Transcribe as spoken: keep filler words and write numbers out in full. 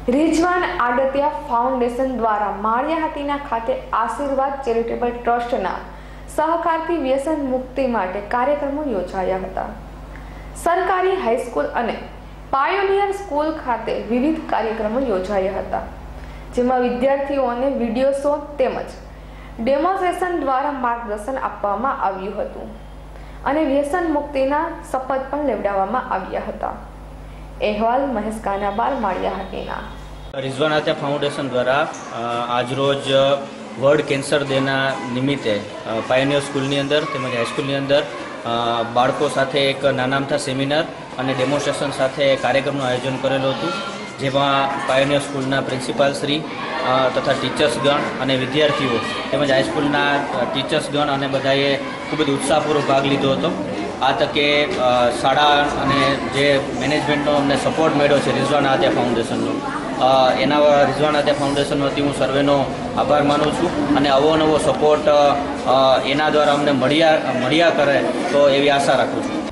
Rizwan Adatiya foundation દ્વારા માળિયા હાટીના ખાતે આશીર્વાદ ચેરિટેબલ ટ્રસ્ટના સહકારથી વ્યસન મુક્તિ માટે કાર્યક્રમો યોજાયા હતા। સરકારી હાઈસ્કૂલ અને પાયોનિયર સ્કૂલ ખાતે વિવિધ કાર્યક્રમો યોજાયા હતા, જેમાં વિદ્યાર્થીઓને વિડીયો શો તેમજ ડેમોન્સ્ટ્રેશન દ્વારા માર્ગદર્શન આપવામાં આવ્યું હતું અને વ્યસન મુક્તિના શપથ પણ લેવડાવવામાં આવ્યા હતા। અહેવાલ મહેશ કાનાબાર, માળિયા હાટીના। રિઝવાન આડતિયા ફાઉન્ડેશન દ્વારા આજરોજ વર્લ્ડ કેન્સર ડેના નિમિત્તે પાયોનિયર સ્કૂલની અંદર તેમજ હાઈસ્કૂલની અંદર બાળકો સાથે એક નાના અમથા સેમિનાર અને ડેમોન્સ્ટ્રેશન સાથે કાર્યક્રમનું આયોજન કરેલું હતું, જેમાં પાયોનિયર સ્કૂલના પ્રિન્સિપાલ શ્રી તથા ટીચર્સગણ અને વિદ્યાર્થીઓ તેમજ હાઈસ્કૂલના ટીચર્સગણ અને બધાએ ખૂબ જ ઉત્સાહપૂર્વક ભાગ લીધો હતો। આ તકે શાળા અને જે મેનેજમેન્ટનો અમને સપોર્ટ મળ્યો છે રિઝવાન આડતિયા ફાઉન્ડેશનનો, એના રિઝવાન આડતિયા ફાઉન્ડેશન વતી હું સર્વેનો આભાર માનું છું અને આવો નવો સપોર્ટ એના દ્વારા અમને મળ્યા મળ્યા કરે તો એવી આશા રાખું છું।